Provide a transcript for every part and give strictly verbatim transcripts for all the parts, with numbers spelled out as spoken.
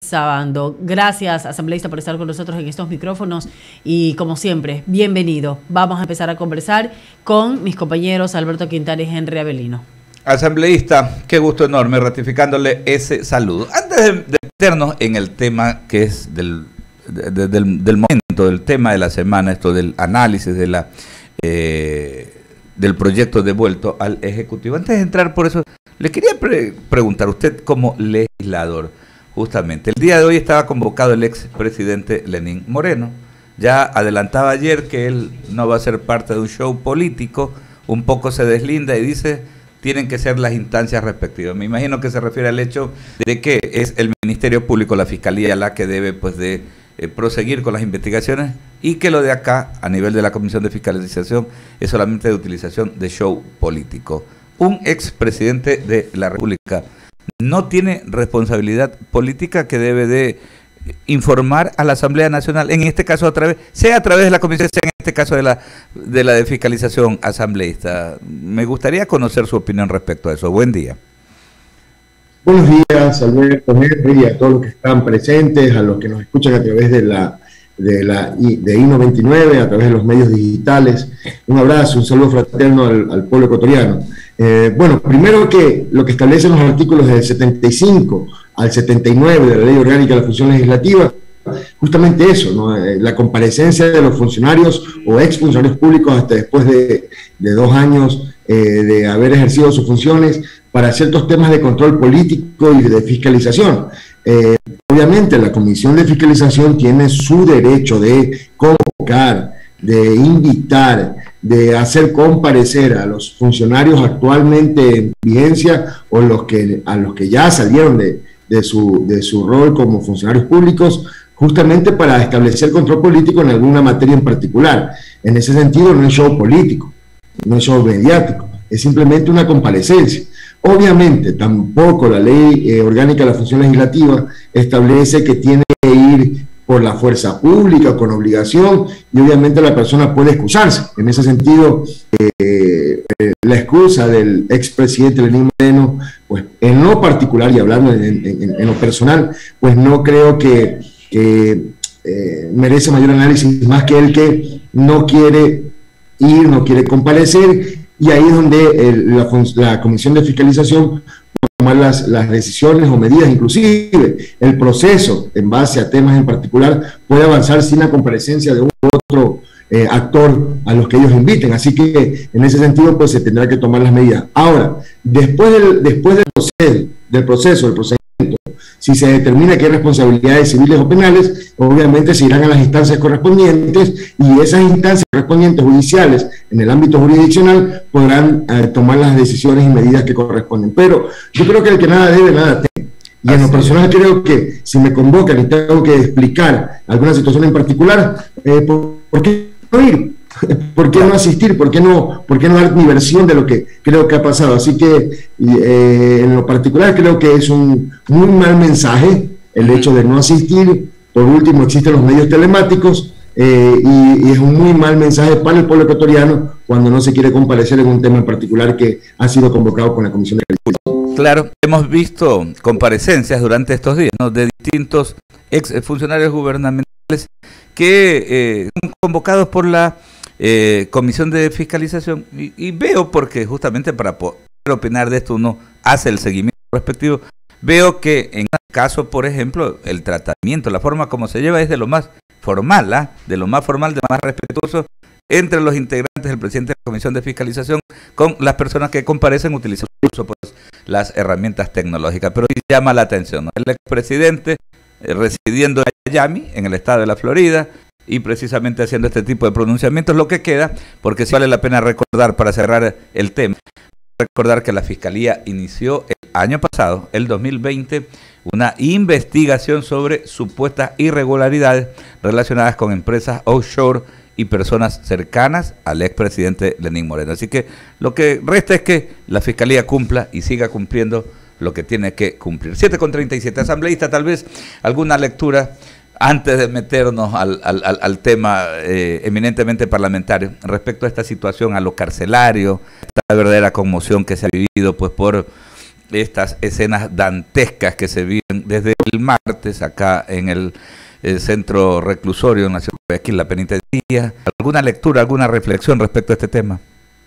Sabando. Gracias, asambleísta, por estar con nosotros en estos micrófonos y, como siempre, bienvenido. Vamos a empezar a conversar con mis compañeros Alberto Quintana y Henry Avelino. Asambleísta, qué gusto enorme, ratificándole ese saludo. Antes de, de meternos en el tema que es del, de, de, del, del momento, del tema de la semana, esto del análisis de la eh, del proyecto devuelto al Ejecutivo, antes de entrar por eso, le quería pre preguntar, usted como legislador, justamente, el día de hoy estaba convocado el expresidente Lenín Moreno, ya adelantaba ayer que él no va a ser parte de un show político, un poco se deslinda y dice, tienen que ser las instancias respectivas. Me imagino que se refiere al hecho de que es el Ministerio Público, la Fiscalía, la que debe pues de eh, proseguir con las investigaciones y que lo de acá, a nivel de la Comisión de Fiscalización, es solamente de utilización de show político. Un expresidente de la República no tiene responsabilidad política que debe de informar a la Asamblea Nacional, en este caso a través, sea a través de la comisión, sea en este caso de la de la de fiscalización asambleísta. Me gustaría conocer su opinión respecto a eso. Buen día. Buenos días, Alberto, Henry, a todos los que están presentes, a los que nos escuchan a través de la de la de I noventa y nueve, a través de los medios digitales. Un abrazo, un saludo fraterno al, al pueblo ecuatoriano. Eh, bueno, primero que lo que establecen los artículos del setenta y cinco al setenta y nueve de la Ley Orgánica de la Función Legislativa, justamente eso, ¿no? Eh, la comparecencia de los funcionarios o exfuncionarios públicos hasta después de, de dos años eh, de haber ejercido sus funciones para ciertos temas de control político y de fiscalización. Eh, obviamente la Comisión de Fiscalización tiene su derecho de convocar, de invitar, de hacer comparecer a los funcionarios actualmente en vigencia o los que, a los que ya salieron de, de, su, de su rol como funcionarios públicos, justamente para establecer control político en alguna materia en particular. En ese sentido no es show político, no es show mediático, es simplemente una comparecencia. Obviamente tampoco la Ley eh, Orgánica de la Función Legislativa establece que tiene que ir por la fuerza pública, con obligación, y obviamente la persona puede excusarse. En ese sentido, eh, eh, la excusa del expresidente Lenín Moreno, pues en lo particular, y hablando en, en, en lo personal, pues no creo que, que eh, merece mayor análisis más que el que no quiere ir, no quiere comparecer, y ahí es donde el, la, la Comisión de Fiscalización tomar las, las decisiones o medidas, inclusive el proceso en base a temas en particular puede avanzar sin la comparecencia de un u otro eh, actor a los que ellos inviten, así que en ese sentido pues se tendrá que tomar las medidas. Ahora, después del, después del proceso, del proceso, del procedimiento, si se determina que hay responsabilidades civiles o penales, obviamente se irán a las instancias correspondientes y esas instancias correspondientes judiciales en el ámbito jurisdiccional podrán eh, tomar las decisiones y medidas que corresponden. Pero yo creo que el que nada debe, nada teme. Y en lo personal creo que si me convocan y tengo que explicar alguna situación en particular, eh, ¿por, ¿por qué no ir? ¿Por qué no asistir? ¿Por qué no, por qué no dar mi versión de lo que creo que ha pasado? Así que eh, en lo particular creo que es un muy mal mensaje el hecho de no asistir. Por último, existen los medios telemáticos eh, y, y es un muy mal mensaje para el pueblo ecuatoriano cuando no se quiere comparecer en un tema en particular que ha sido convocado con la Comisión de Fiscalización. Claro, hemos visto comparecencias durante estos días, ¿no?, de distintos ex funcionarios gubernamentales que eh, son convocados por la Eh, Comisión de Fiscalización y, y veo, porque justamente para poder opinar de esto uno hace el seguimiento respectivo, veo que en el caso, por ejemplo, el tratamiento, la forma como se lleva es de lo más formal, ¿eh? de lo más formal, de lo más respetuoso entre los integrantes del presidente de la Comisión de Fiscalización con las personas que comparecen utilizando pues, las herramientas tecnológicas. Pero sí llama la atención, ¿no? El expresidente eh, residiendo en Miami, en el estado de la Florida, y precisamente haciendo este tipo de pronunciamientos, lo que queda, porque sí vale la pena recordar, para cerrar el tema, recordar que la Fiscalía inició el año pasado, el dos mil veinte, una investigación sobre supuestas irregularidades relacionadas con empresas offshore y personas cercanas al expresidente Lenín Moreno. Así que lo que resta es que la Fiscalía cumpla y siga cumpliendo lo que tiene que cumplir. siete con treinta y siete, asambleísta, tal vez alguna lectura antes de meternos al, al, al tema eh, eminentemente parlamentario, respecto a esta situación, a lo carcelario, esta verdadera conmoción que se ha vivido pues por estas escenas dantescas que se viven desde el martes acá en el, el centro reclusorio en la ciudad de Guayaquil, la penitenciaria. ¿Alguna lectura, alguna reflexión respecto a este tema?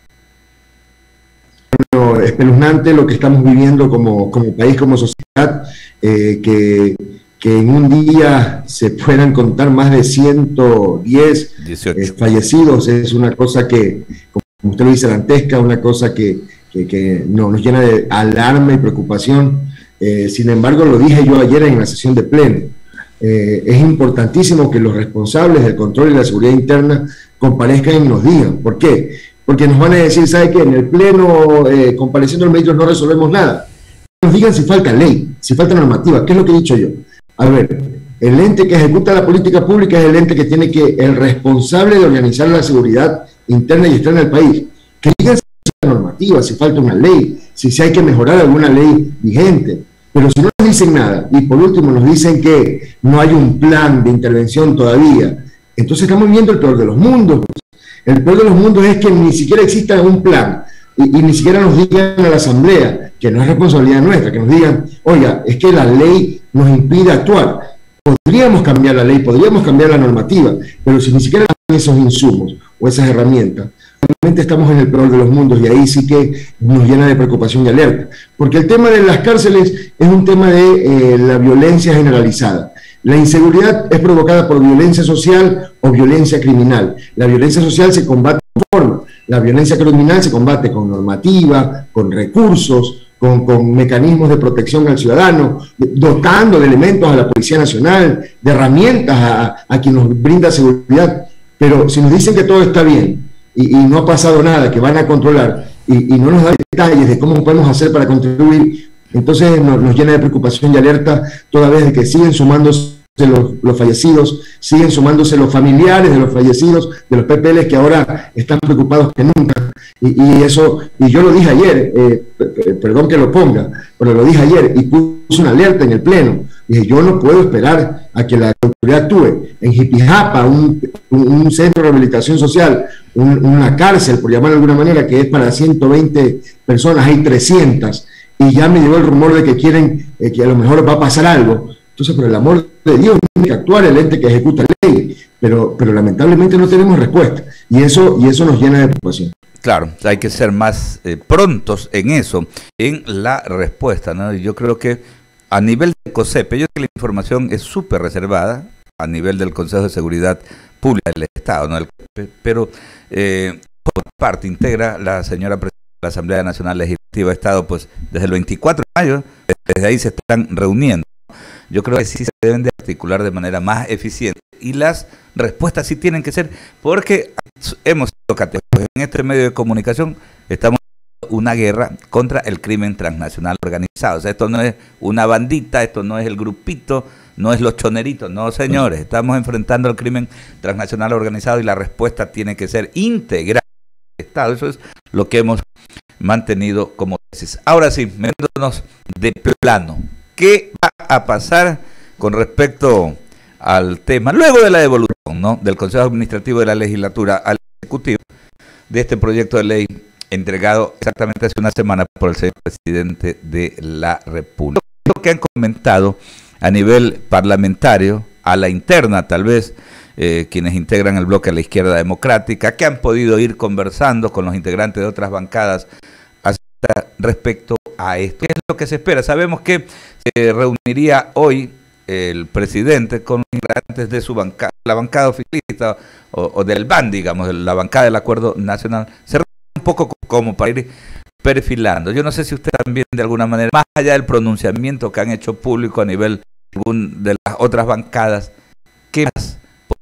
Bueno, espeluznante lo que estamos viviendo como, como país, como sociedad, eh, que, que en un día se puedan contar más de ciento diez eh, fallecidos, es una cosa que, como usted lo dice, dantesca, una cosa que, que, que no, nos llena de alarma y preocupación. Eh, sin embargo, lo dije yo ayer en la sesión de pleno, eh, es importantísimo que los responsables del control y la seguridad interna comparezcan y nos digan. ¿Por qué? Porque nos van a decir, ¿sabe qué? En el pleno, eh, compareciendo los ministros, no resolvemos nada. Nos digan si falta ley, si falta normativa. ¿Qué es lo que he dicho yo? A ver, el ente que ejecuta la política pública es el ente que tiene que, el responsable de organizar la seguridad interna y externa del país. Que digan si falta normativa, si falta una ley, si, si hay que mejorar alguna ley vigente. Pero si no nos dicen nada, y por último nos dicen que no hay un plan de intervención todavía, entonces estamos viendo el peor de los mundos. El peor de los mundos es que ni siquiera exista un plan y, y ni siquiera nos digan a la Asamblea, que no es responsabilidad nuestra, que nos digan, oiga, es que la ley nos impide actuar. Podríamos cambiar la ley, podríamos cambiar la normativa, pero si ni siquiera dan esos insumos o esas herramientas, realmente estamos en el peor de los mundos y ahí sí que nos llena de preocupación y alerta. Porque el tema de las cárceles es un tema de eh, la violencia generalizada. La inseguridad es provocada por violencia social o violencia criminal. La violencia social se combate con forma, la violencia criminal se combate con normativa, con recursos, con, con mecanismos de protección al ciudadano, dotando de elementos a la Policía Nacional, de herramientas a, a quien nos brinda seguridad. Pero si nos dicen que todo está bien y, y no ha pasado nada, que van a controlar y, y no nos dan detalles de cómo podemos hacer para contribuir, entonces nos, nos llena de preocupación y alerta toda vez de que siguen sumándose los, los fallecidos, siguen sumándose los familiares de los fallecidos, de los P P Ls que ahora están preocupados que nunca. Y, y eso, y yo lo dije ayer, eh, perdón que lo ponga, pero lo dije ayer y puse una alerta en el pleno. Dije, yo no puedo esperar a que la autoridad actúe. En Jipijapa, un, un, un centro de rehabilitación social, un, una cárcel, por llamarlo de alguna manera, que es para ciento veinte personas, hay trescientas. Y ya me llegó el rumor de que quieren, eh, que a lo mejor va a pasar algo. Entonces, por el amor de Dios, tiene que actuar el ente que ejecuta la ley, pero, pero lamentablemente no tenemos respuesta, y eso, y eso nos llena de preocupación. Claro, hay que ser más eh, prontos en eso, en la respuesta, ¿no? Y yo creo que a nivel de COSEPE, yo creo que la información es súper reservada, a nivel del Consejo de Seguridad Pública del Estado, ¿no? El, pero eh, por parte integra la señora presidenta de la Asamblea Nacional Legislativa de Estado, pues desde el veinticuatro de mayo, desde ahí se están reuniendo. Yo creo que sí se deben de articular de manera más eficiente y las respuestas sí tienen que ser, porque hemos sido categóricos en este medio de comunicación, estamos en una guerra contra el crimen transnacional organizado. O sea, esto no es una bandita, esto no es el grupito, no es los choneritos, no señores, estamos enfrentando al crimen transnacional organizado y la respuesta tiene que ser integral al Estado. Eso es lo que hemos mantenido como tesis. Ahora sí, metiéndonos de plano. ¿Qué va a pasar con respecto al tema, luego de la devolución, ¿no?, del Consejo Administrativo de la Legislatura al Ejecutivo de este proyecto de ley entregado exactamente hace una semana por el señor presidente de la República? Lo que han comentado a nivel parlamentario, a la interna tal vez, eh, quienes integran el bloque de la izquierda democrática, que han podido ir conversando con los integrantes de otras bancadas hasta respecto a esto. ¿Qué es lo que se espera? Sabemos que se reuniría hoy el presidente con los integrantes de su bancada, la bancada oficialista o, o del B A N, digamos, la bancada del Acuerdo Nacional. Se reúne un poco como para ir perfilando. Yo no sé si usted también de alguna manera, más allá del pronunciamiento que han hecho público a nivel de las otras bancadas, ¿qué más por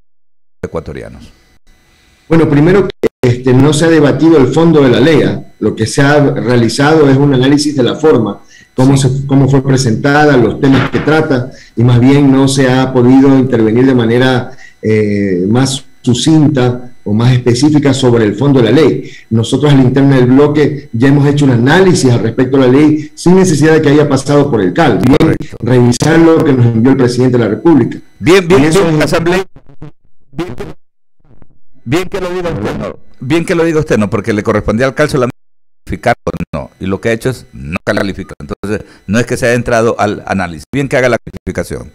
los ecuatorianos? Bueno, primero que este, no se ha debatido el fondo de la ley. ¿eh? Lo que se ha realizado es un análisis de la forma, cómo, sí. se, cómo fue presentada, los temas que trata, y más bien no se ha podido intervenir de manera eh, más sucinta o más específica sobre el fondo de la ley. Nosotros a la interna del bloque ya hemos hecho un análisis al respecto de la ley sin necesidad de que haya pasado por el C A L. Bien, Correcto. Revisar lo que nos envió el presidente de la República. Bien, bien, eso bien, es... Asamblea. Bien, bien que lo diga usted, no. Bien que lo diga usted, no, porque le correspondía al C A L solamente calificar o no, y lo que ha hecho es no calificar. Entonces, no es que se haya entrado al análisis, bien que haga la calificación.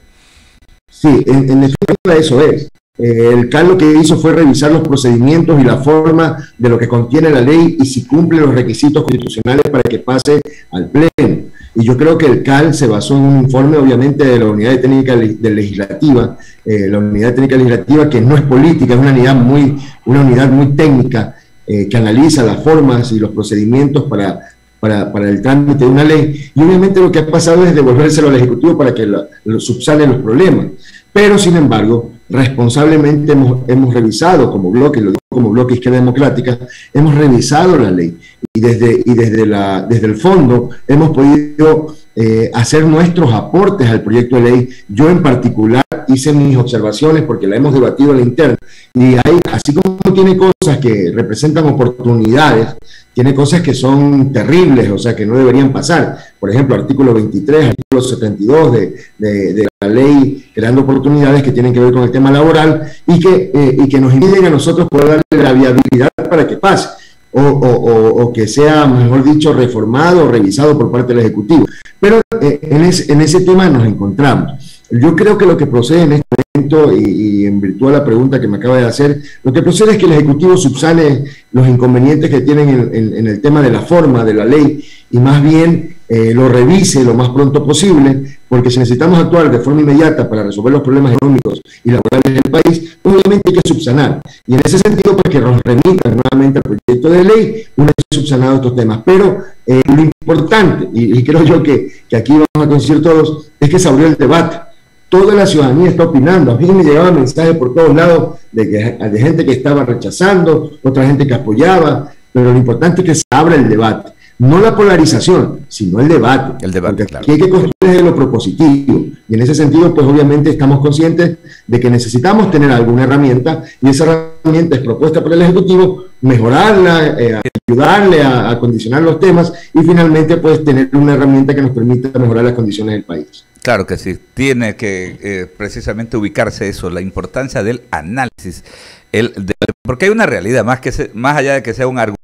Sí, en, en definitiva eso es. Eh, el C A L lo que hizo fue revisar los procedimientos y la forma de lo que contiene la ley y si cumple los requisitos constitucionales para que pase al Pleno. Y yo creo que el C A L se basó en un informe, obviamente, de la Unidad de Técnica de Legislativa, eh, la Unidad de Técnica Legislativa, que no es política, es una unidad muy, una unidad muy técnica, eh, que analiza las formas y los procedimientos para, para, para el trámite de una ley. Y obviamente lo que ha pasado es devolvérselo al Ejecutivo para que lo, lo subsane los problemas. Pero, sin embargo, responsablemente hemos, hemos revisado como bloque, lo digo como bloque Izquierda Democrática, hemos revisado la ley y desde, y desde, la, desde el fondo hemos podido eh, hacer nuestros aportes al proyecto de ley. Yo en particular hice mis observaciones porque la hemos debatido a la interna y hay, así como tiene cosas que representan oportunidades, tiene cosas que son terribles, o sea, que no deberían pasar. Por ejemplo, artículo veintitrés, artículo setenta y dos de, de, de la ley creando oportunidades que tienen que ver con el tema laboral y que, eh, y que nos impiden a nosotros poder darle la viabilidad para que pase, o, o, o, o que sea, mejor dicho, reformado o revisado por parte del Ejecutivo. Pero eh, en, ese, en ese tema nos encontramos. Yo creo que lo que procede en este momento, y, y en virtud de la pregunta que me acaba de hacer, lo que procede es que el Ejecutivo subsane los inconvenientes que tienen en, en, en el tema de la forma de la ley y más bien eh, lo revise lo más pronto posible, porque si necesitamos actuar de forma inmediata para resolver los problemas económicos y laborales del país, obviamente hay que subsanar. Y en ese sentido, pues que nos remitan nuevamente al proyecto de ley una vez subsanados estos temas. Pero eh, lo importante, y, y creo yo que, que aquí vamos a coincidir todos, es que se abrió el debate. Toda la ciudadanía está opinando. A mí me llegaban mensajes por todos lados de, que, de gente que estaba rechazando, otra gente que apoyaba, pero lo importante es que se abra el debate. No la polarización, sino el debate. El debate, claro. Aquí hay que construir desde lo propositivo. Y en ese sentido, pues obviamente estamos conscientes de que necesitamos tener alguna herramienta, y esa herramienta es propuesta por el Ejecutivo, mejorarla, eh, ayudarle a, a condicionar los temas, y finalmente pues tener una herramienta que nos permita mejorar las condiciones del país. Claro que sí, tiene que eh, precisamente ubicarse eso, la importancia del análisis, el, de, porque hay una realidad, más, que se, más allá de que sea un argumento,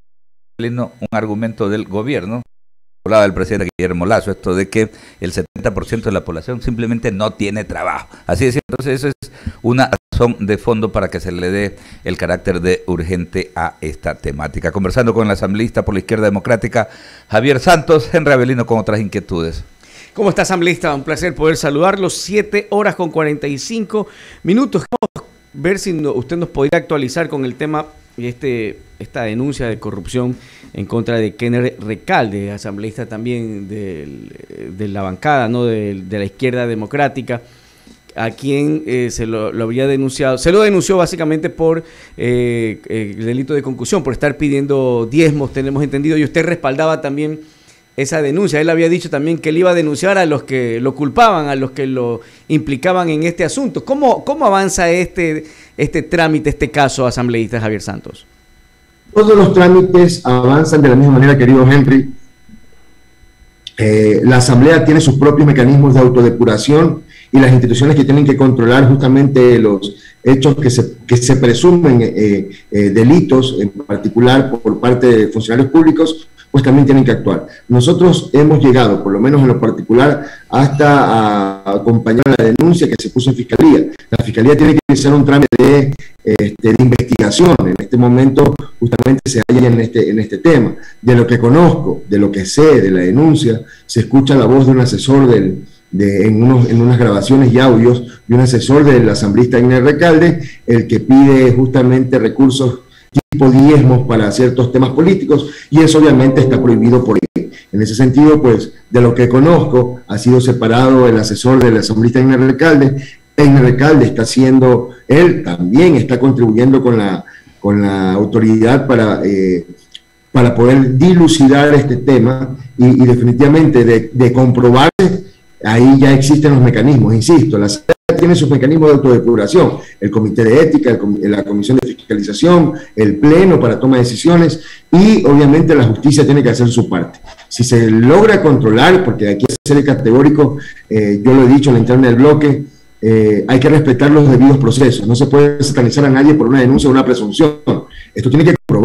un argumento del gobierno, hablaba del presidente Guillermo Lasso, esto de que el setenta por ciento de la población simplemente no tiene trabajo. Así es, entonces eso es una razón de fondo para que se le dé el carácter de urgente a esta temática. Conversando con el asambleísta por la Izquierda Democrática, Javier Santos, Henry Avelino con otras inquietudes. ¿Cómo está, asambleísta? Un placer poder saludarlos. Siete horas con cuarenta y cinco minutos. Vamos a ver si no, usted nos podría actualizar con el tema y este, esta denuncia de corrupción en contra de Kenner Recalde, asambleísta también de, de la bancada, ¿no? de, de la Izquierda Democrática, a quien eh, se lo, lo habría denunciado. Se lo denunció básicamente por eh, eh, el delito de concusión, por estar pidiendo diezmos, tenemos entendido, y usted respaldaba también esa denuncia. Él había dicho también que él iba a denunciar a los que lo culpaban, a los que lo implicaban en este asunto. ¿Cómo, cómo avanza este, este trámite, este caso, asambleísta Javier Santos? Todos los trámites avanzan de la misma manera, querido Henry. Eh, la Asamblea tiene sus propios mecanismos de autodepuración y las instituciones que tienen que controlar justamente los hechos que se, que se presumen eh, eh, delitos, en particular por, por parte de funcionarios públicos, pues también tienen que actuar. Nosotros hemos llegado, por lo menos en lo particular, hasta a acompañar la denuncia que se puso en Fiscalía. La Fiscalía tiene que iniciar un trámite de, este, de investigación. En este momento justamente se halla en este, en este tema. De lo que conozco, de lo que sé, de la denuncia, se escucha la voz de un asesor del, de, en, unos, en unas grabaciones y audios de un asesor del asambleísta Kenner Recalde, el que pide justamente recursos tipo diezmos para ciertos temas políticos, y eso obviamente está prohibido por ley. En ese sentido, pues, de lo que conozco, ha sido separado el asesor del asambleísta Kenner Recalde. Kenner Recalde está haciendo, él también está contribuyendo con la, con la autoridad para, eh, para poder dilucidar este tema, y, y definitivamente de, de comprobarse, ahí ya existen los mecanismos, insisto, la Asamblea tiene sus mecanismos de autodepuración, el comité de ética, el, la comisión de fiscalización, el pleno para toma de decisiones, y obviamente la justicia tiene que hacer su parte. Si se logra controlar, porque aquí hay que ser categórico, eh, yo lo he dicho en la interna del bloque, eh, hay que respetar los debidos procesos, no se puede satanizar a nadie por una denuncia o una presunción, esto tiene que comprobarse.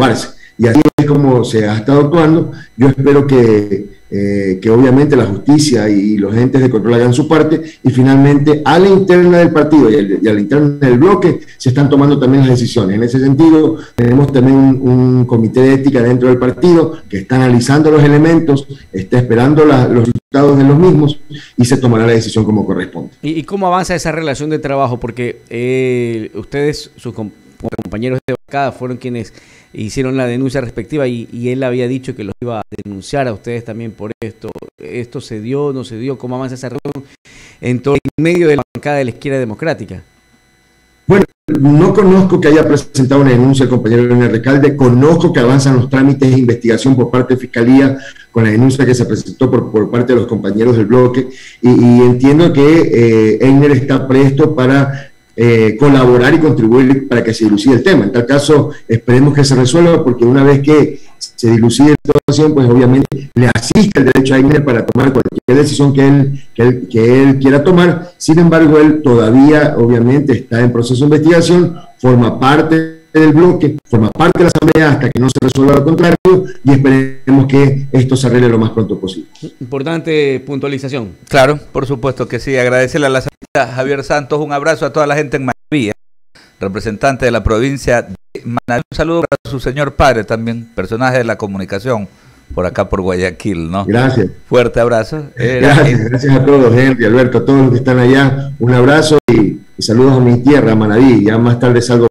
y así es como se ha estado actuando. Yo espero que, eh, que obviamente la justicia y los entes de control hagan su parte, y finalmente a la interna del partido y, el, y a la interna del bloque se están tomando también las decisiones. En ese sentido, tenemos también un, un comité de ética dentro del partido que está analizando los elementos, está esperando la, los resultados de los mismos, y se tomará la decisión como corresponde. ¿Y, y cómo avanza esa relación de trabajo? Porque eh, ustedes, sus com compañeros de bancada, fueron quienes hicieron la denuncia respectiva, y, y él había dicho que los iba a denunciar a ustedes también por esto. ¿Esto se dio, no se dio? ¿Cómo avanza esa relación en todo en medio de la bancada de la izquierda democrática? Bueno, no conozco que haya presentado una denuncia el compañero Leonel Recalde, conozco que avanzan los trámites de investigación por parte de Fiscalía con la denuncia que se presentó por, por parte de los compañeros del bloque, y, y entiendo que eh, Einer está presto para eh, colaborar y contribuir para que se dilucide el tema. En tal caso, esperemos que se resuelva, porque una vez que se dilucide la situación, pues obviamente le asiste el derecho a Einer para tomar cualquier decisión que él, que, él, que él quiera tomar. Sin embargo, él todavía obviamente está en proceso de investigación, forma parte del bloque, forma parte de la asamblea hasta que no se resuelva lo contrario, y esperemos que esto se arregle lo más pronto posible. Importante puntualización. Claro, por supuesto que sí. Agradecerle a la señora Javier Santos, un abrazo a toda la gente en Manaví, representante de la provincia de Manaví. Un saludo para su señor padre también, personaje de la comunicación por acá por Guayaquil, ¿no? Gracias. Fuerte abrazo. Gracias, gracias a todos, Henry, Alberto, a todos los que están allá. Un abrazo y, y saludos a mi tierra, Manaví. Ya más tarde salgo